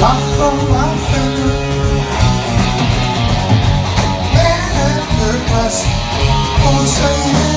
Top from my finger, man at the glass, oh, saying